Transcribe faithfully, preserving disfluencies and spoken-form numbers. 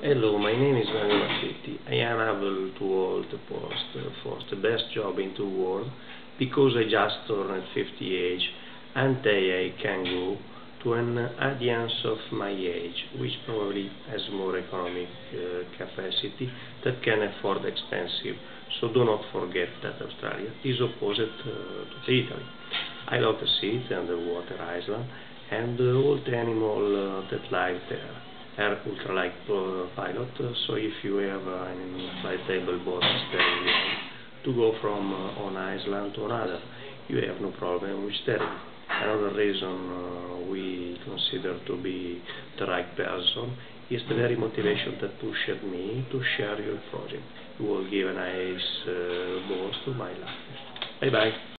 Hello, my name is Manuel Marchetti. I am able to hold the post for the best job in the world because I just turned fifty age and I can go to an audience of my age, which probably has more economic uh, capacity that can afford expensive. So do not forget that Australia is opposite uh, to Italy. I love the sea, the underwater island, and uh, all the animals uh, that live there. Are ultralight uh, pilot, uh, so if you have uh, an inflatable boat steering wheel to go from uh, one island to another, you have no problem with steering. Another reason uh, we consider to be the right person is the very motivation that pushed me to share your project. You will give a nice uh, boost to my life. Bye bye.